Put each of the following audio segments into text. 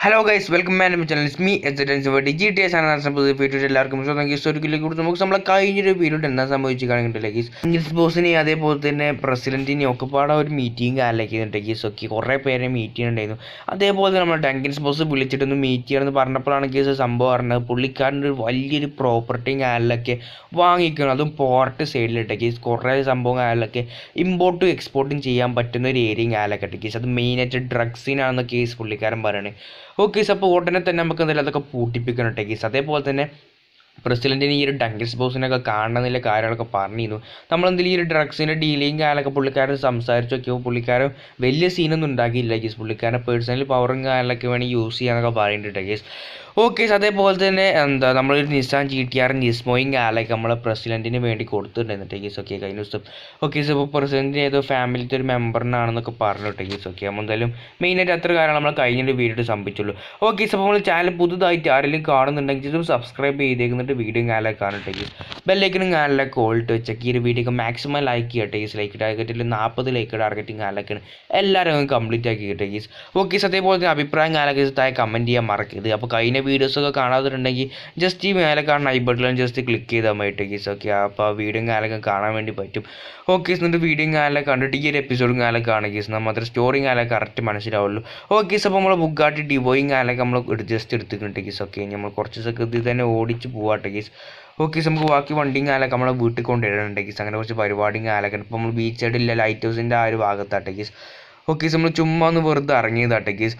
Hello guys, welcome back to my channel. It's me, GTA Sanandres video എല്ലാവർക്കും ഹിസ്റ്റോറിക്കലിലേക്ക് നമുക്ക് നമ്മളെ കഴിഞ്ഞൊരു പീരീഡ് എന്താ സംഭവിച്ചിട്ടുണ്ടെങ്കിൽ ഇംഗ്ലീഷ് ബോസിനെയും അതേപോലെ തന്നെ പ്രസിഡന്റിനെയും ഒക്കെ പാടെ ഒരു മീറ്റിംഗ് കാലിലേക്കുന്നുണ്ടെങ്കിൽ ഒക്കെ കുറേ പേരെ മീറ്റ് ചെയ്യുന്നുണ്ടായിരുന്നു. അതേപോലെ തന്നെ നമ്മൾ ഡങ്കിൻസ് ബോസ് വിളിച്ചിട്ടൊന്ന് മീറ്റ് ചെയ്യണമെന്ന് പറഞ്ഞപ്പോഴാണ് കേസ് സംഭവം പറഞ്ഞത് പുള്ളിക്കാരൻ്റെ ഒരു വലിയൊരു പ്രോപ്പർട്ടിയും കാലിലൊക്കെ വാങ്ങിക്കണം, അതും പോർട്ട് സൈഡിലിട്ട് കേസ് കുറേ സംഭവം കാലിലൊക്കെ ഇമ്പോർട്ടും എക്സ്പോർട്ടും ചെയ്യാൻ പറ്റുന്ന ഒരു ഏരിയയും കാലൊക്കെ ഇട്ട് കേസ് അത് മെയിനായിട്ട് ഡ്രഗ്സിനാണെന്ന കേസ് പുള്ളിക്കാരൻ പറയണേ. ഓക്കെ അപ്പോൾ ഉടനെ തന്നെ നമുക്ക് എന്തായാലും അതൊക്കെ പൂട്ടിപ്പിക്കണം കേസ്. അതേപോലെ തന്നെ പ്രസിഡന്റിന് ഈ ഒരു ഡങ്കിൻസ് ബോസിനൊക്കെ കാണണമെന്നുള്ള കാര്യങ്ങളൊക്കെ പറഞ്ഞിരുന്നു. നമ്മളെന്തെങ്കിലും ഈ ഒരു ഡ്രഗ്സിൻ്റെ ഡീലിങ് കാലൊക്കെ പുള്ളിക്കാരൻ സംസാരിച്ച് നോക്കിയപ്പോൾ പുള്ളിക്കാരൻ വലിയ സീനൊന്നും ഉണ്ടാക്കിയില്ല കേസ്. പുള്ളിക്കാരൻ പേഴ്സണൽ പവറും കാലൊക്കെ വേണമെങ്കിൽ യൂസ് ചെയ്യാനൊക്കെ പറയുന്നുണ്ട് കേസ്. ഓക്കെ അതേപോലെ തന്നെ നമ്മളൊരു നിസാൻ GTR നിസ്മോയും കാലൊക്കെ നമ്മളെ പ്രസിഡന്റിന് വേണ്ടി കൊടുത്തിട്ടുണ്ടായിരുന്നു കേസ്. ഓക്കെ കഴിഞ്ഞ ദിവസം ഇപ്പോൾ പ്രസിഡന്റിന് ഏതോ ഫാമിലിത്തെ ഒരു മെമ്പറിനാണെന്നൊക്കെ പറഞ്ഞു കേസ്. ഓക്കെ നമ്മൾ എന്തായാലും മെയിനായിട്ട് അത്ര കാര്യങ്ങൾ നമ്മൾ കഴിഞ്ഞൊരു വീഡിയോ സംഭവിച്ചുള്ളൂ. ഓക്കെ അപ്പോൾ നമ്മൾ ചാനൽ പുതുതായിട്ട് ആരെങ്കിലും കാണുന്നുണ്ടെങ്കിൽ സബ്സ്ക്രൈബ് ചെയ്തേക്കുന്നിട്ട് വീഡിയോ കാലൊക്കെ കാണട്ടെ. ബെല്ലൈക്കനും കാലിലൊക്കെ ഓൾട്ട് വെച്ചൊക്കെ ഈ ഒരു വീഡിയോ മാക്സിമം ലൈക്ക് ചെയ്യട്ടെ കേസ്. ലൈക്ക് ടാർഗറ്റിൽ 40 ലൈക്ക് ടാർഗറ്റിങ് കാലൊക്കെയാണ് എല്ലാവരും കംപ്ലീറ്റ് ആക്കി കിട്ടുക കേസ്. ഓക്കെ അതേപോലെ തന്നെ അഭിപ്രായം കാലൊക്കെ താഴെ കമൻറ്റ് ചെയ്യാൻ മറക്കരുത്. അപ്പോൾ കഴിഞ്ഞ വീഡിയോസൊക്കെ കാണാതിട്ടുണ്ടെങ്കിൽ ജസ്റ്റ് ഈ മേലെ കാണുന്ന ഐ ബട്ടണിൽ ജസ്റ്റ് ക്ലിക്ക് ചെയ്താൽ മതി കേസ്. ഓക്കെ അപ്പോൾ ആ വീഡിയോ കാലൊക്കെ കാണാൻ വേണ്ടി പറ്റും. ഓക്കെ എന്നിട്ട് വീഡിയോ കാലൊക്കെ കണ്ടിട്ട് ഈ ഒരു എപ്പിസോഡും കാലൊക്കെ കാണുക കേസ്. നമ്മൾ മാത്രം സ്റ്റോറിയും കാലൊക്കെ കറക്റ്റ് മനസ്സിലാവുള്ളൂ. ഓക്കെ അപ്പോൾ നമ്മൾ ബുഗാട്ടി ഡിവോയും കാലൊക്കെ നമ്മൾ ജസ്റ്റ് എടുത്തിട്ടുണ്ട് കേസ്. ഓക്കെ നമ്മൾ കുറച്ച് സെക്കൻഡ് തന്നെ ഓടിച്ച് പോവാട്ടെ കേസ്. ഓക്കെ നമുക്ക് ബാക്കി വണ്ടിയും കാലൊക്കെ നമ്മളെ വീട്ടിൽ കൊണ്ടുവരുന്നുണ്ട് കേസ്. അങ്ങനെ കുറച്ച് പരിപാടിയും കാലൊക്കെ ഇപ്പോൾ നമ്മൾ ബീച്ച് സൈഡില്ല ലൈറ്റ് ഹൗസിൻ്റെ ആ ഒരു ഭാഗത്താട്ടെ കേസ്. ഓക്കെ നമ്മൾ ചുമ്മാ ഒന്ന് വെറുതെ ഇറങ്ങിയതാട്ടെ കേസ്.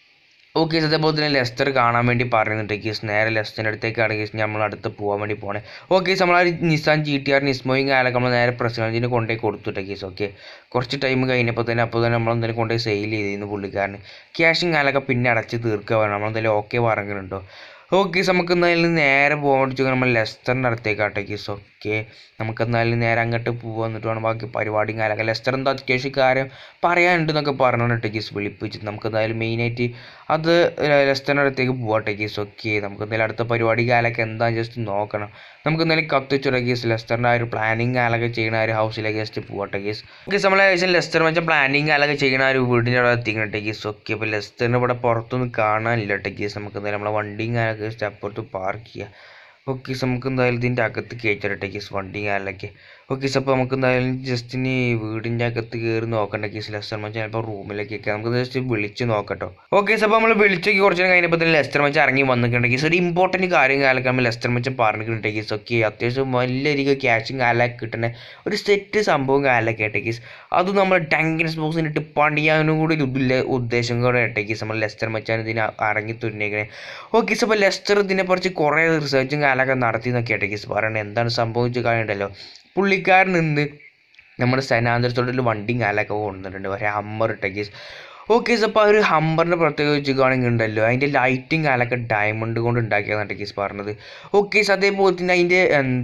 ഓക്കെ അതേപോലെ തന്നെ ലെസ്റ്റർ കാണാൻ വേണ്ടി പറയുന്നുണ്ട് കേസ്. നേരെ ലെസ്റ്ററിൻ്റെ അടുത്തേക്കാണ് കേസ് നമ്മൾ അടുത്ത് പോകാൻ വേണ്ടി പോകണേ. ഓക്കെ നമ്മൾ ആ നിസാൻ GTR നിസ്മോയും കാലൊക്കെ നമ്മൾ നേരെ പ്രസിഡന്റിന് കൊണ്ടുപോയി കൊടുത്തിട്ടെ കേസ്. ഓക്കെ കുറച്ച് ടൈം കഴിഞ്ഞപ്പോൾ തന്നെ നമ്മൾ എന്തെങ്കിലും കൊണ്ടുപോയി സെയിൽ ചെയ്തിരുന്നു പുള്ളിക്കാരന്. ക്യാഷും കാലൊക്കെ പിന്നെ അടച്ച് തീർക്കുക വേണം. നമ്മളെന്തായാലും ഓക്കെ പറഞ്ഞിട്ടുണ്ടോ. ഓക്കെ നമുക്ക് എന്തായാലും നേരെ പോകാൻ വേണ്ടി നമ്മൾ ലെസ്റ്ററിൻ്റെ അടുത്തേക്കാട്ടെ കേസ്. ഓക്കെ നമുക്ക് എന്തായാലും നേരെ അങ്ങോട്ട് പോകാൻ എന്നിട്ട് വേണം ബാക്കി പരിപാടിയും കാലൊക്കെ. ലെസ്റ്റർ എന്താ അത്യാവശ്യം കാര്യം പറയാനുണ്ടെന്നൊക്കെ പറഞ്ഞിട്ട് കേസ് വിളിപ്പിച്ചിട്ട് നമുക്ക് എന്തായാലും മെയിനായിട്ട് അത് ലെസ്റ്ററിൻ്റെ അടുത്തേക്ക് പോകട്ടെ കേസ്. ഓക്കെ നമുക്ക് എന്തായാലും അടുത്ത പരിപാടി കാലൊക്കെ എന്താണെന്ന് ജസ്റ്റ് നോക്കണം. നമുക്ക് എന്തായാലും കത്തിച്ചുള്ള കേസ് ലെസ്റ്ററിൻ്റെ ആ ഒരു പ്ലാനിങ് കാലൊക്കെ ചെയ്യുന്ന ആ ഒരു ഹൗസിലേക്ക് ജസ്റ്റ് പോകട്ടെ കേസ്. ഓക്കെ നമ്മളെ ഏകദേശം ലെസ്റ്റർ വെച്ചാൽ പ്ലാനിങ് കാലൊക്കെ ചെയ്യുന്ന ആ ഒരു വീടിൻ്റെ അവിടെ എത്തിക്കട്ടെ കേസ്. ഓക്കെ അപ്പോൾ ലെസ്റ്ററിന് ഇവിടെ പുറത്തൊന്നും കാണാനില്ല കേസ്. നമുക്ക് എന്തായാലും നമ്മളെ വണ്ടിയും കാലൊക്കെ ജസ്റ്റ് അപ്പുറത്ത് പാർക്ക് ചെയ്യുക. ഓക്കെ നമുക്ക് എന്തായാലും ഇതിൻ്റെ അകത്ത് കയറ്റിടട്ടെ കേസ് വണ്ടിയും കാലൊക്കെ. ഓക്കെ അപ്പോൾ നമുക്ക് എന്തായാലും ജസ്റ്റ് ഇനി വീടിൻ്റെ അകത്ത് കയറി നോക്കണ്ട കേസ്. ലെസ്റ്റർ മച്ചാൻ ചിലപ്പോൾ റൂമിലേക്കൊക്കെ നമുക്ക് ജസ്റ്റ് വിളിച്ച് നോക്കട്ടോ. ഓക്കെ അപ്പോൾ നമ്മൾ വിളിച്ചേക്ക് കുറച്ച് നേരം കഴിഞ്ഞപ്പോൾ തന്നെ ലെസ്റ്റർ മച്ചാൻ ഇറങ്ങി വന്നിട്ടുണ്ട് കേസ്. ഒരു ഇമ്പോർട്ടൻറ്റ് കാര്യം കാലൊക്കെ നമ്മൾ ലെസ്റ്റർ മച്ചാൻ പറഞ്ഞിട്ടുണ്ട് കേസ്. ഓക്കെ അത്യാവശ്യം വലിയ രീതിക്ക് ക്യാഷും കാലൊക്കെ കിട്ടുന്ന ഒരു സെറ്റ് സംഭവം കാലൊക്കെ ആട്ടെ കേസ്. അത് നമ്മൾ ഡങ്കിൻസ് ബോസിനിട്ട് പണിയാനും കൂടി ഇതില്ല ഉദ്ദേശം കൂടെ ആട്ടെ കേസ്. നമ്മൾ ലെസ്റ്റർ മച്ചാൻ ഇതിനെ ഇറങ്ങി തുന്നിയേക്കണേ. ഓക്കെ അപ്പോൾ ലെസ്റ്റർ ഇതിനെക്കുറിച്ച് കുറേ റിസർച്ചും കാലൊക്കെ നടത്തി എന്നൊക്കെ ആട്ടെ കേസ് പറയണത്. എന്താണ് സംഭവിച്ച കാര്യമുണ്ടല്ലോ പുള്ളിക്കാരൻ നിന്ന് നമ്മുടെ സനാന്തരത്തോടൊരു വണ്ടിയും കാലൊക്കെ കൊണ്ടുവന്നിട്ടുണ്ട്. ഒരു ഹമ്മർ ഇട്ട കേസ്. ഓക്കെ അപ്പോൾ ആ ഒരു ഹമ്മറിൻ്റെ പ്രത്യേകത വെച്ചിട്ടാണെങ്കിൽ ഉണ്ടല്ലോ അതിൻ്റെ ലൈറ്റും കാലൊക്കെ ഡയമണ്ട് കൊണ്ട് ഉണ്ടാക്കിയതാണ് കേസ് പറഞ്ഞത്. ഓക്കെ അതേപോലെ തന്നെ അതിൻ്റെ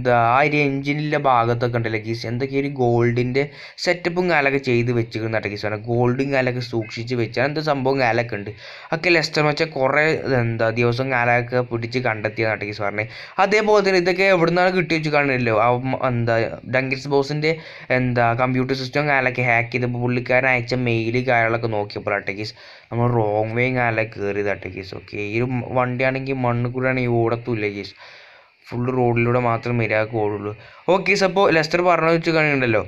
ആ ഒരു എഞ്ചിനിൻ്റെ ഭാഗത്തൊക്കെ ഉണ്ടല്ലോ കേസ് എന്തൊക്കെയോ ഒരു ഗോൾഡിൻ്റെ സെറ്റപ്പും കാലൊക്കെ ചെയ്ത് വെച്ചിരിക്കുന്ന കേസ് പറഞ്ഞാൽ ഗോൾഡും കാലൊക്കെ സൂക്ഷിച്ച് വെച്ചാൽ എന്താ സംഭവം കാലൊക്കെ ഉണ്ട്. ഒക്കെ ലെസ്റ്റർ വെച്ചാൽ കുറേ ദിവസം കാലൊക്കെ പിടിച്ച് കണ്ടെത്തിയതാണ് കേസ് പറഞ്ഞത്. അതേപോലെ തന്നെ ഇതൊക്കെ എവിടെ നിന്നാണ് കിട്ടി വെച്ച് കാണില്ലല്ലോ ഡങ്കിൻസ് ബോസിൻ്റെ കമ്പ്യൂട്ടർ സിസ്റ്റം കാലൊക്കെ ഹാക്ക് ചെയ്തപ്പോൾ പുള്ളിക്കാരൻ അയച്ച മെയിൽ കാര്യങ്ങളൊക്കെ നോക്കിയപ്പോൾ കേസ് നമ്മൾ റോങ് വേ കാലൊക്കെ കയറിയതാട്ടെ കേസ്. ഓക്കെ ഈ ഒരു വണ്ടിയാണെങ്കിൽ മണ്ണ് കൂടെ ആണെങ്കിൽ ഓടത്തൂല്ല കേസ്. ഫുള്ള് റോഡിലൂടെ മാത്രം മര്യാദക്ക് ഓടുള്ളൂ. ഓക്കെ അപ്പോൾ ലെസ്റ്റർ പറഞ്ഞു വെച്ച് കഴിയുന്നുണ്ടല്ലോ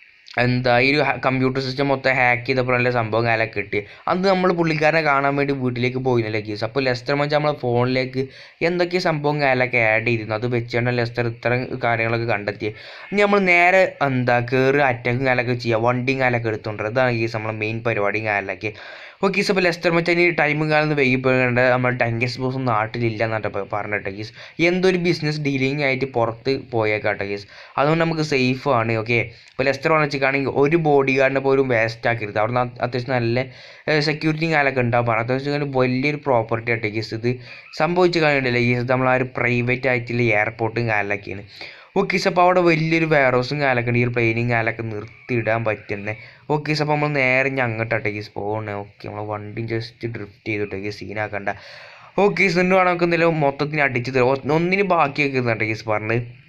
ഈ ഒരു കമ്പ്യൂട്ടർ സിസ്റ്റം മൊത്തം ഹാക്ക് ചെയ്തപ്പോഴല്ലേ സംഭവം കാലൊക്കെ കിട്ടി. അത് നമ്മൾ പുള്ളിക്കാരനെ കാണാൻ വേണ്ടി വീട്ടിലേക്ക് പോയിരുന്നില്ല കേസ്. അപ്പോൾ ലെസ്റ്റർ മച്ചാൻ നമ്മളെ ഫോണിലേക്ക് എന്തൊക്കെ സംഭവം കാലൊക്കെ ആഡ് ചെയ്തിരുന്നു അത് വെച്ചുകൊണ്ട് ലെസ്റ്റർ ഇത്തരം കാര്യങ്ങളൊക്കെ കണ്ടെത്തിയത്. ഇനി നമ്മൾ നേരെ കയറി അറ്റാക്കും കാലൊക്കെ ചെയ്യുക വണ്ടിയും കാലൊക്കെ എടുത്തുകൊണ്ട് അതാണ് കേസ് നമ്മളെ മെയിൻ പരിപാടിയും കാലൊക്കെ. ഓക്കെ അപ്പോൾ ലെസ്റ്റർ മച്ചാൻ ഈ ടൈമും കാലം വൈകിപ്പോയിട്ടുണ്ട്. നമ്മൾ ഡങ്കിൻസ് ബോസും നാട്ടിലില്ല എന്നാട്ടെ പറഞ്ഞിട്ട് കേസ്. എന്തൊരു ബിസിനസ് ഡീലിംഗ് ആയിട്ട് പുറത്ത് പോയേക്കാട്ടെ കേസ്. അതുകൊണ്ട് നമുക്ക് സേഫ് ആണ്. ഓക്കെ ഇപ്പോൾ ലെസ്റ്റർ വന്നിട്ടാണെങ്കിൽ ഒരു ബോഡി ഗാർഡിനെ പോലും വേസ്റ്റ് ആക്കരുത്. അവിടെ നിന്ന് അത്യാവശ്യം നല്ല സെക്യൂരിറ്റിയും കാലൊക്കെ ഉണ്ടാവും പറഞ്ഞു. അത്യാവശ്യം വലിയൊരു പ്രോപ്പർട്ടി ആട്ടെ കേസ്. ഇത് സംഭവിച്ച് കഴിഞ്ഞിട്ടില്ല കേസ്. നമ്മൾ ആ ഒരു പ്രൈവറ്റ് ആയിട്ടുള്ള എയർപോർട്ടും കാലൊക്കെയാണ്. ഓക്കെ അപ്പോൾ അവിടെ വലിയൊരു വെയർ ഹൗസും കാലൊക്കെ ഉണ്ട്. ഈ ഒരു പ്ലെയിനും കാലൊക്കെ നിർത്തിയിടാൻ പറ്റുന്നത്. ഓക്കെ അപ്പോൾ നമ്മൾ നേരെ ഇനി അങ്ങോട്ടാട്ടെ കേസ് പോകണേ. ഓക്കെ നമ്മൾ വണ്ടി ജസ്റ്റ് ഡ്രിഫ്റ്റ് ചെയ്തിട്ടേ കേസ് സീനാക്കണ്ട. ഓക്കെ എന്നിട്ട് വേണം നമുക്ക് എന്തെങ്കിലും മൊത്തത്തിന് അടിച്ച് തരാം ഒന്നിന് ബാക്കിയൊക്കെ കേസ് പറഞ്ഞത്.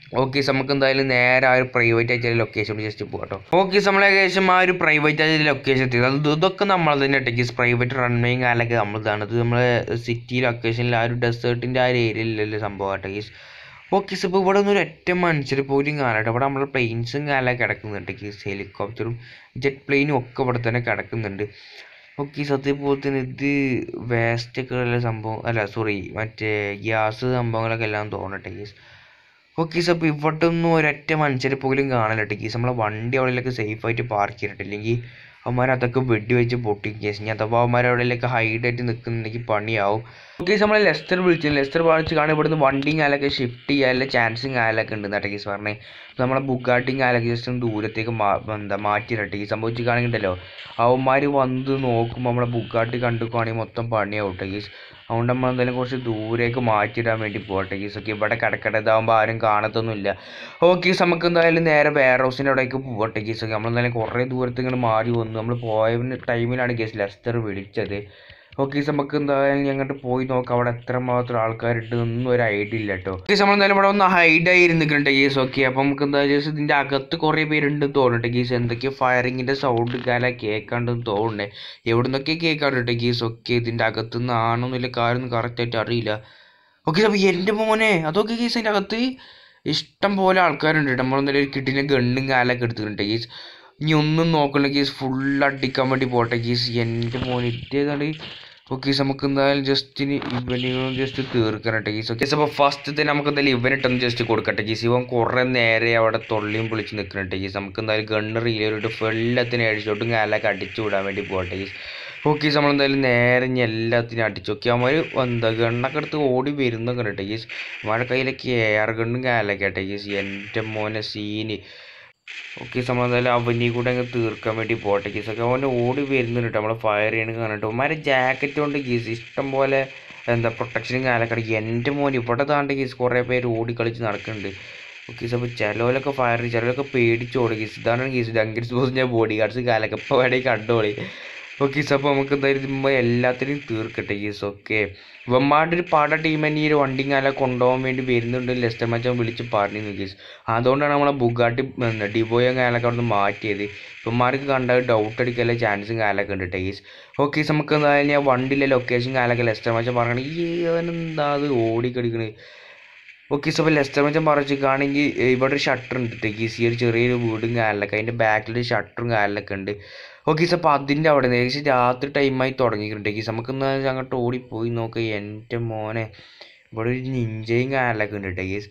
ഓക്കെ നമുക്ക് എന്തായാലും നേരെ ആ ഒരു പ്രൈവറ്റ് ആയിട്ട് ലൊക്കേഷൻ ജസ്റ്റ് പോകാം കേട്ടോ. ഓക്കെ നമ്മൾ ഏകദേശം ആ ഒരു പ്രൈവറ്റ് ആയിട്ട് ലൊക്കേഷൻ എത്തിയത് ഇതൊക്കെ നമ്മൾ തന്നെ ടെക്കീസ് പ്രൈവറ്റ് റൺവേയും കാലൊക്കെ നമ്മളതാണ്. ഇത് നമ്മളെ സിറ്റി ലൊക്കേഷനിൽ ആ ഒരു ഡെസേർട്ടിൻ്റെ ആ ഒരു ഏരിയയിലുള്ള സംഭവം ടെക്കീസ്. ഓക്കെ ഇപ്പോൾ ഇവിടെ ഒന്നും ഒരു ഒറ്റ മനുഷ്യർ പോലും കാണട്ടെ. ഇവിടെ നമ്മുടെ പ്ലെയിൻസും കാലൊക്കെ കിടക്കുന്നുണ്ട് ടെക്കീസ്, ഹെലികോപ്റ്ററും ജെറ്റ് പ്ലെയിനും ഒക്കെ ഇവിടെ തന്നെ കിടക്കുന്നുണ്ട്. ഓക്കെ അതേപോലെ തന്നെ ഇത് വേസ്റ്റൊക്കെ ഉള്ള സംഭവം അല്ല സോറി മറ്റേ ഗ്യാസ് സംഭവങ്ങളൊക്കെ എല്ലാം തോന്നട്ടെ കേസ്. ഓക്കെ അപ്പോൾ ഇവിടെ ഒന്നും ഒരൊറ്റ മനുഷ്യരെ പോലും കാണില്ല കേസ്. നമ്മളെ വണ്ടി അവിടെയൊക്കെ സേഫായിട്ട് പാർക്ക് ചെയ്തിട്ട്, ഇല്ലെങ്കിൽ അവന്മാർ അതൊക്കെ വെടിവെച്ച് പൊട്ടിക്കും കേസ്. ഇനി അഥവാ അവന്മാർ അവിടെയൊക്കെ ഹൈഡായിട്ട് നിൽക്കുന്നുണ്ടെങ്കിൽ പണിയാവും. ഓക്കെ നമ്മളെ ലെസ്റ്റർ വിളിച്ചു, ലെസ്റ്റർ വാങ്ങിച്ച് കാണാൻ ഇവിടുന്ന് വണ്ടിയും കാലൊക്കെ ഷിഫ്റ്റ് ചെയ്യാനുള്ള ചാൻസും കാലൊക്കെ ഉണ്ട് എന്നാ കേസ് പറഞ്ഞേ. നമ്മളെ ബുഗാട്ടിയും കാലൊക്കെ ജസ്റ്റ് ഒന്ന് ദൂരത്തേക്ക് മാറ്റിയിട്ടെ ഈ സംഭവിച്ച് കാണിക്കണ്ടല്ലോ. അവന്മാർ വന്ന് നോക്കുമ്പോൾ നമ്മളെ ബുഗാട്ടി കണ്ടുക്കുകയാണെങ്കിൽ മൊത്തം പണിയാവും കേസ്. അതുകൊണ്ട് നമ്മൾ എന്തായാലും കുറച്ച് ദൂരേക്ക് മാറ്റിയിടാൻ വേണ്ടി പോകട്ടെ കേസ്. ഓക്കെ ഇവിടെ കിടക്കട്ടെ, ഇതാകുമ്പോൾ ആരും കാണത്തൊന്നുമില്ല. ഓക്കെ നമുക്ക് എന്തായാലും നേരെ വെയർ ഹൗസിൻ്റെ അവിടേക്ക് പോകട്ടെ കേസ്. ഓക്കെ നമ്മളെന്തായാലും കുറേ ദൂരത്ത് ഇങ്ങനെ മാറി വന്നു. നമ്മൾ പോയ ടൈമിലാണ് കേസ് ലെസ്റ്റർ വിളിച്ചത്. ഓക്കെ നമുക്ക് എന്തായാലും അങ്ങോട്ട് പോയി നോക്കാം അവിടെ എത്രമാത്രം ആൾക്കാരുണ്ട് ഒന്നും ഒരു ഐഡിയ ഇല്ല കേട്ടോ. ഓക്കെ നമ്മളെന്തായാലും ഇവിടെ ഒന്ന് ഹൈഡായി ഇരുന്നിട്ടുണ്ട് കേസ്. ഓക്കെ അപ്പം നമുക്ക് എന്തായാലും ഇതിൻ്റെ അകത്ത് കുറേ പേരുണ്ടെന്ന് തോന്നട്ടെ കേസ്. എന്തൊക്കെയോ ഫയറിങ്ങിൻ്റെ സൗണ്ട് കാല കേൾക്കാണ്ടെന്ന് തോന്നണേ, എവിടെ നിന്നൊക്കെ കേൾക്കാറുണ്ട് കേസ്. ഓക്കെ ഇതിൻ്റെ അകത്തുനിന്ന് ആണോന്നില്ല കാര്യമൊന്നും കറക്റ്റായിട്ട് അറിയില്ല. ഓക്കെ അപ്പോൾ എൻ്റെ മോനെ അതൊക്കെ കേസ് അതിൻ്റെ അകത്ത് ഇഷ്ടം പോലെ ആൾക്കാരുണ്ട്. നമ്മളെന്തായാലും ഒരു കിട്ടിൻ്റെ ഗണ്ണും കാലൊക്കെ എടുത്തിട്ടുണ്ട് കേസ്. ഇനി ഒന്നും നോക്കണ്ട കേസ്, ഫുൾ അടിക്കാൻ വേണ്ടി പോട്ടെ കേസ്. എൻ്റെ മോനെ ഇതേതാണ്. ഓക്കെ നമുക്ക് എന്തായാലും ജസ്റ്റിന് ഇവനും ജസ്റ്റ് തീർക്കണട്ടെ കേസ്. ഓക്കെ അപ്പോൾ ഫസ്റ്റ് തന്നെ നമുക്ക് എന്തായാലും ഇവനിട്ടൊന്ന് ജസ്റ്റ് കൊടുക്കട്ടെ കേസ്. ഇവൻ കുറേ നേരെ അവിടെ തൊള്ളിയും പൊളിച്ച് നിൽക്കണട്ടെ കേസ്. നമുക്ക് എന്തായാലും ഗണ്ണ് റീലോട്ട് എല്ലാത്തിനും അടിച്ചോട്ടും കാലൊക്കെ അടിച്ചു വിടാൻ വേണ്ടി പോകട്ടെ കേസ്. ഓക്കെ നമ്മളെന്തായാലും നേരെ ഇനി എല്ലാത്തിനും അടിച്ചു. ഓക്കെ അവന്മാർ എന്താ ഗണ്ണൊക്കെ എടുത്ത് ഓടി വരുന്നൊക്കെ കേട്ടെ കേസ്. അവന്മാരുടെ കയ്യിലൊക്കെ എയർ ഗണ്ണും കാലൊക്കെ കേട്ടെ കേസ്. എൻ്റെ മോനെ സീന്. ഓക്കെ എന്തായാലും അവനെ കൂടെ അങ്ങ് തീർക്കാൻ വേണ്ടി പോട്ടെ കേസ്. ഒക്കെ അവൻ്റെ ഓടി വരുന്നുണ്ട് നമ്മൾ ഫയർ ചെയ്യണ കണ്ടിട്ട്. അവന്മാരെ ജാക്കറ്റ് കൊണ്ട് കേസ് ഇഷ്ടം പോലെ എന്താ പ്രൊട്ടക്ഷനും കാലൊക്കെ. എൻ്റെ മോൻ ഇവിടെ താണ്ട് കേസ് കുറേ പേര് ഓടി കളിച്ച് നടക്കുന്നുണ്ട്. ഓക്കെ അപ്പോൾ ചിലവരൊക്കെ ഫയർ ചെയ്യും, ചിലവരൊക്കെ പേടിച്ചോടി കേസ്. ഇതാണ് കേസ് ഡങ്കൻസ് ബോസിൻ്റെ ബോഡി ഗാർഡ്സ് കാലൊക്കെ ഇപ്പോൾ വേണമെങ്കിൽ കണ്ടോളി. ഓക്കെ അപ്പോൾ നമുക്ക് എന്തായാലും എല്ലാത്തിനും തീർക്കട്ടെ കേസ്. ഓക്കെ ഇവന്മാരുടെ ഒരു പട ടീം തന്നെ ഈ ഒരു വണ്ടിയും കാലം കൊണ്ടുപോകാൻ വേണ്ടി വരുന്നുണ്ട് ലെസ്റ്റർ മച്ചാൻ വിളിച്ച് പറഞ്ഞു കേസ്. അതുകൊണ്ടാണ് നമ്മളെ ബുഗാട്ടി ഡിബോയും കാലൊക്കെ അവിടെ നിന്ന് മാറ്റിയത്. ഇവന്മാർക്ക് കണ്ടാൽ ഡൗട്ട് അടിക്കാനുള്ള ചാൻസും കാലൊക്കെ ഉണ്ട് കേസ്. ഓക്കെ നമുക്ക് എന്തായാലും ഞാൻ വണ്ടിയിലെ ലൊക്കേഷൻ കാലൊക്കെ ലെസ്റ്റർ മച്ചാൻ പറയണെങ്കിൽ ഈ എന്താ അത് ഓടിക്കടിക്കണത്. ഓക്കെ അപ്പോൾ ലെസ്റ്റർ മച്ചാൻ പറഞ്ഞിട്ടാണെങ്കിൽ ഇവിടെ ഒരു ഷട്ടർ ഉണ്ട് കേസ്. ഈ ഒരു ചെറിയൊരു വീടും കാലിലൊക്കെ അതിൻ്റെ ബാക്കിലൊരു ഷട്ടറും കാലിലൊക്കെ ഉണ്ട്. ഓക്കെ അപ്പോൾ അതിൻ്റെ അവിടെ നിന്ന് ഏകദേശം രാത്രി ടൈമായി തുടങ്ങിയിട്ടുണ്ട് കേസ്. നമുക്കൊന്ന് അങ്ങോട്ട് ഓടിപ്പോയി നോക്കാം. എൻ്റെ മോനെ ഇവിടെ ഒരു നിഞ്ചയും കാലിലൊക്കെ ഉണ്ട് കേസ്.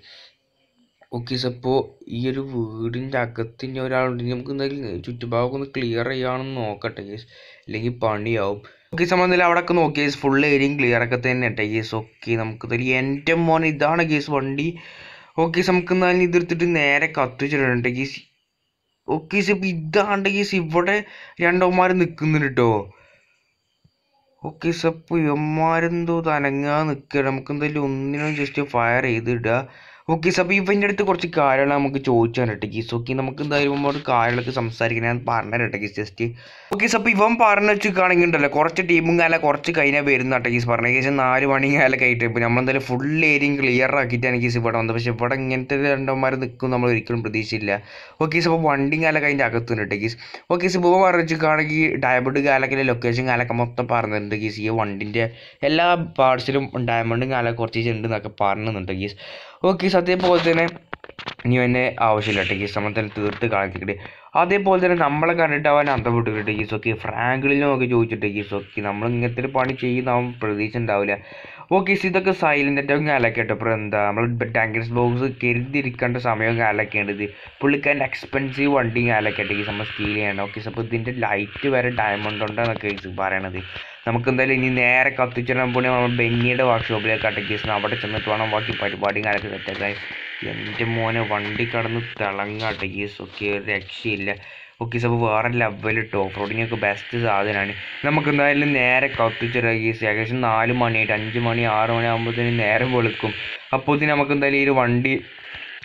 ഓക്കെ അപ്പോൾ ഈ ഒരു വീടിൻ്റെ അകത്ത് ഇനി ഒരാളുണ്ടെങ്കിൽ നമുക്ക് എന്തായാലും ചുറ്റുഭാഗമൊക്കെ ഒന്ന് ക്ലിയർ ചെയ്യാണെന്ന് നോക്കട്ടെ കേസ്, ഇല്ലെങ്കിൽ പണിയാവും. ഓക്കെ സംബന്ധിച്ച് അവിടെ ഒക്കെ നോക്കി കേസ് ഫുൾ ഏരിയയും ക്ലിയർ ഒക്കെ തന്നെ ഇട്ടെ കേസ്. ഓക്കെ നമുക്ക് എൻ്റെ മോനെ ഇതാണ് കേസ് വണ്ടി. ഓക്കെ നമുക്ക് എന്തായാലും ഇതെടുത്തിട്ട് നേരെ കത്തിച്ചിട്ടുണ്ട് കേസ്. ഓക്കെ ഇപ്പോൾ ഇതാണ്ട് കേസ് ഇവിടെ രണ്ടവന്മാർ നിൽക്കുന്നുണ്ട് കേട്ടോ. ഓക്കെ അപ്പോൾ ഇവന്മാരെന്തോ തനങ്ങാൻ നിൽക്കുകയാണ്. നമുക്ക് എന്തായാലും ഒന്നിനും ജസ്റ്റ് ഫയർ ചെയ്തിടുക. ഓക്കെ അപ്പോൾ ഇവൻ്റെ അടുത്ത് കുറച്ച് കാര്യങ്ങൾ നമുക്ക് ചോദിച്ചാൽ കേസ്. ഓക്കെ നമുക്ക് എന്തായാലും ഇവന്മാർ കാര്യങ്ങളൊക്കെ സംസാരിക്കാൻ ഞാൻ പറഞ്ഞിട്ട് കേസ് ജസ്റ്റ്. ഓക്കെ അപ്പോൾ ഇവൻ പറഞ്ഞു വെച്ചിട്ടാണെങ്കിൽ ഉണ്ടല്ലോ കുറച്ച് ടീമും കാലം കുറച്ച് കഴിഞ്ഞാൽ വരുന്ന കേസ് പറഞ്ഞ കേസ് 4 മണി കാലം കഴിഞ്ഞിട്ട് ഇപ്പോൾ നമ്മളെന്തായാലും ഫുൾ ഏരിയയും ക്ലിയർ ആക്കിയിട്ടാണ് കേസ് ഇവിടെ വന്നത്. പക്ഷേ ഇവിടെ ഇങ്ങനത്തെ രണ്ടന്മാർ നിൽക്കും നമ്മൾ ഒരിക്കലും പ്രതീക്ഷയില്ല. ഓക്കെ അപ്പോൾ വണ്ടിയും കാലം കഴിഞ്ഞ അകത്തുണ്ട് കേസ്. ഓക്കെ ഇപ്പോൾ പറഞ്ഞു വെച്ചിട്ടാണെങ്കിൽ ഡയമണ്ട് കാലൊക്കെ ലൊക്കേഷൻ കാലൊക്കെ മൊത്തം പറഞ്ഞിട്ടുണ്ട് കേസ്. ഈ വണ്ടിൻ്റെ എല്ലാ പാർട്സിലും ഡയമണ്ടും കാലം കുറച്ച് ഉണ്ട് എന്നൊക്കെ പറയുന്നുണ്ട് കേസ്. ഓക്കെ അതേപോലെ തന്നെ ഇനി എന്നെ ആവശ്യമില്ല കേസ്. നമ്മൾ തന്നെ തീർത്ത് കാണിച്ചിട്ട് അതേപോലെ തന്നെ നമ്മളെ കണ്ടിട്ട് അവൻ അന്തം വിട്ടിട്ട് കേസ്. ഓക്കെ ഫ്രാങ്ക്ലിനൊക്കെ ചോദിച്ചിട്ട് കേസ്. ഓക്കെ നമ്മൾ ഇങ്ങനത്തെ ഒരു പണി ചെയ്യുന്ന അവൻ പ്രതീക്ഷ ഉണ്ടാവില്ല. ഓക്കെ ഇതൊക്കെ സൈലൻ്റ് ആയിട്ടും കാലൊക്കെ കേട്ടോ. ഇപ്പോൾ എന്താ നമ്മൾ ടാങ്കൻസ് ബോക്സ് കരുതിയിരിക്കേണ്ട സമയവും കാലൊക്കെ ഉണ്ട്. ഇത് പുള്ളിക്കാരൻ്റെ എക്സ്പെൻസീവ് വണ്ടിയും കാലൊക്കെ ആയിട്ട് കേസ് നമ്മൾ സ്റ്റീൽ ചെയ്യണം. ഓക്കെ അപ്പോൾ ഇതിൻ്റെ ലൈറ്റ് വരെ ഡയമണ്ട് ഉണ്ടെന്നൊക്കെ കേസ് പറയണത്. നമുക്ക് എന്തായാലും ഇനി നേരെ കത്തിച്ചിടാൻ പോണേ നമ്മൾ ബെന്നിയുടെ വർക്ക്ഷോപ്പിലേക്ക് ആട്ടെ കേസ്. അവിടെ ചെന്നിട്ട് വേണം ബാക്കി പരിപാടിയും കാലൊക്കെ സെറ്റാക്കാൻ. എൻ്റെ മോനെ വണ്ടി കടന്ന് തിളങ്ങാട്ടെ കേസ്. ഓക്കെ ഒരു രക്ഷയില്ല. ഓക്കെ അപ്പോൾ വേറെ ലെവൽ ഓഫ് റോഡിങ്ങൊക്കെ ബെസ്റ്റ് സാധനമാണ്. നമുക്ക് എന്തായാലും നേരെ കത്തിച്ചിടുക കേസ്. ഏകദേശം 4 മണിയായിട്ട് 5 മണി 6 മണി ആകുമ്പോഴത്തേനും നേരം വെളുക്കും. അപ്പോൾ ഇതിന് നമുക്ക് എന്തായാലും ഈ ഒരു വണ്ടി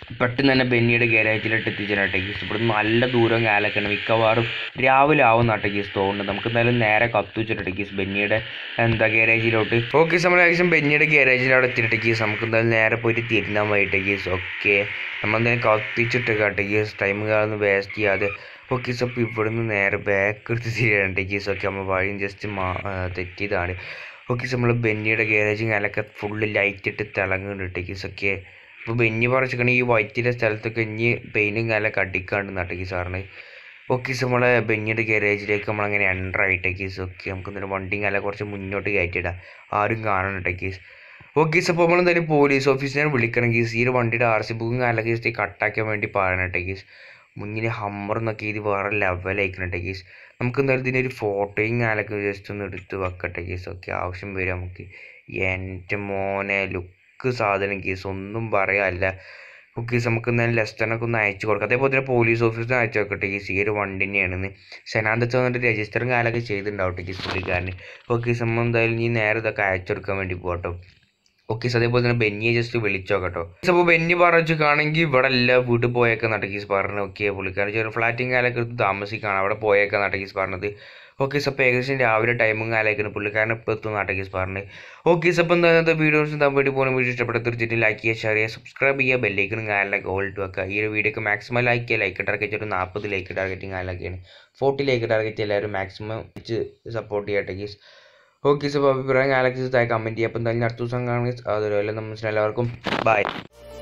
പെട്ടെന്ന് തന്നെ ബെന്നിയുടെ ഗാരേജിലോട്ട് എത്തിച്ചേരാട്ടെ ഗീസ്. ഇവിടുന്ന് നല്ല ദൂരം കാലൊക്കെയാണ്, മിക്കവാറും രാവിലെ ആവുന്നാട്ടെ ഗീസ് തോന്നുന്നുണ്ട്. നമുക്ക് എന്തായാലും നേരെ കത്തുവെച്ചിട്ടെ ഗീസ് ബെന്നിയുടെ ഗാരേജിലോട്ട്. ഓക്കെ നമ്മൾ ഏകദേശം ബെന്നിയുടെ ഗാരേജിലവിടെ എത്തിയിട്ട് ഗീസ് നമുക്ക് എന്തായാലും നേരെ പോയിട്ട് തിരുന്നാൻ പോയിട്ട് ഗീസ്. ഓക്കെ നമ്മളെന്തായാലും കത്തിച്ചിട്ട് കേട്ടെ ഗീസ്, ടൈം കാലൊന്നും വേസ്റ്റ് ചെയ്യാതെ. ഓക്കെ സോ അപ്പോൾ ഇവിടുന്ന് നേരെ ബാക്ക് എടുത്ത് തിരിയട്ടെ ഗീസ്. ഓക്കെ നമ്മൾ വഴിയും ജസ്റ്റ് തെറ്റിയതാണ്. ഓക്കെ സോ നമ്മൾ ബെന്നിയുടെ ഗാരേജും കാലൊക്കെ ഫുള്ള് ലൈറ്റ് ഇട്ട് തിളങ്ങുന്നുണ്ട് ഗീസ്. ഓക്കെ അപ്പോൾ ബെന്നി പറിച്ചിക്കണെങ്കിൽ ഈ വൈറ്റിൻ്റെ സ്ഥലത്തൊക്കെ ഇനി പെയിനും കാലൊക്കെ അടിക്കാണ്ട് നട്ടേക്ക് സാറിന്. ഓക്കെ സോ നമ്മളെ ബെന്നിയുടെ ഗാരേജിലേക്ക് നമ്മളങ്ങനെ എൻ്റർ ആയിട്ട് കേസ്. ഓക്കെ നമുക്ക് എന്തായാലും വണ്ടിയും കാലം കുറച്ച് മുന്നോട്ട് കയറ്റിയിടാം, ആരും കാണണം കേസ്. ഓക്കെ സോ അപ്പോൾ നമ്മളെന്തായാലും പോലീസ് ഓഫീസിനെ വിളിക്കണം കേസ്. ഈ ഒരു വണ്ടിയുടെ RC ബുക്കും കാലം കേസ് കട്ടാക്കാൻ വേണ്ടി പറയണം കേസ്. മുന്നിൽ ഹമ്മർ എന്നൊക്കെ ഇത് വേറെ ലെവലായിക്കണം കേസ്. നമുക്ക് എന്തായാലും ഇതിനൊരു ഫോട്ടോയും കാലൊക്കെ ജസ്റ്റ് ഒന്ന് എടുത്ത് വെക്കട്ടെ കേസ്. ഓക്കെ ആവശ്യം വരും നമുക്ക്. എൻ്റെ മോനെ സാധനം കേസ് ഒന്നും പറയാനില്ല. ഓക്കെ നമുക്ക് എന്തായാലും ലെസ്റ്ററിനൊക്കെ ഒന്ന് അയച്ചു കൊടുക്കാം. അതേപോലെ തന്നെ പോലീസ് ഓഫീസിന് അയച്ചു നോക്കട്ടെ കേസ്. ഈ ഒരു വണ്ടി തന്നെയാണെന്ന് സനാന്തസ് വന്നിട്ട് രജിസ്റ്ററും കാലൊക്കെ ചെയ്തിട്ടുണ്ടാവട്ടെ കേസ് പുള്ളിക്കാരന്. ഓക്കെ നമ്മൾ എന്തായാലും ഇനി നേരെ ഇതൊക്കെ അയച്ചു കൊടുക്കാൻ വേണ്ടി പോകട്ടോ. ഓക്കെ അതേപോലെ തന്നെ ബെന്നിയെ ജസ്റ്റ് വിളിച്ചോ കേട്ടോ. അപ്പോൾ ബെന്നി പറഞ്ഞിട്ടാണെങ്കിൽ ഇവിടെ എല്ലാ വീട്ടിൽ പോയേക്കാൻ നടക്കീസ് പറഞ്ഞു. ഓക്കെ പുള്ളിക്കാരൻ ചെറിയ ഫ്ലാറ്റും കാലൊക്കെ എടുത്ത് താമസിക്കുകയാണ്, അവിടെ പോയേക്കാൻ നടക്കീസ് പറഞ്ഞത്. ഓക്കെ അപ്പോൾ ഏകദേശം രാവിലെ ടൈമും കാലൊക്കെയാണ് പുള്ളിക്കാരൻ ഇപ്പോൾ എത്തും നടക്കീസ് പറഞ്ഞ്. ഓക്കെ അപ്പോൾ എന്താ വീഡിയോസ് എന്താ വേണ്ടി പോകുന്ന വീഡിയോ ഇഷ്ടപ്പെട്ട തീർച്ചയായിട്ടും ലൈക്ക് ചെയ്യുക, ഷെയർ ചെയ്യുക, സബ്സ്ക്രൈബ് ചെയ്യുക, ബെല്ലൈക്കനും കാലൊക്കെ ഓൾ ഇട്ട് വെക്കുക. ഈ ഒരു വീഡിയോക്ക് മാക്സിമം ലൈക്ക് ചെയ്യുക. ലൈക്ക് ടാർഗറ്റ് ഒരു 40 ലൈക്ക് ടാർഗറ്റിങ് കാലൊക്കെയാണ്. 40 ലൈക്ക് ടാർഗറ്റ് എല്ലാവരും മാക്സിമം വെച്ച് സപ്പോർട്ട് ചെയ്യട്ടെ ഗീസ്. ഓക്കെ സോ അഭിപ്രായം ഗാലക്സി താഴെ കമൻറ്റ് ചെയ്യുക. അപ്പോൾ എന്തായാലും അടുത്ത ദിവസം കാണുക. അതുപോലെ നമ്മൾ എല്ലാവർക്കും ബൈ.